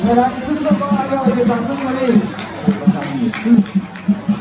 来，一次成功，来，给我一个掌声鼓励。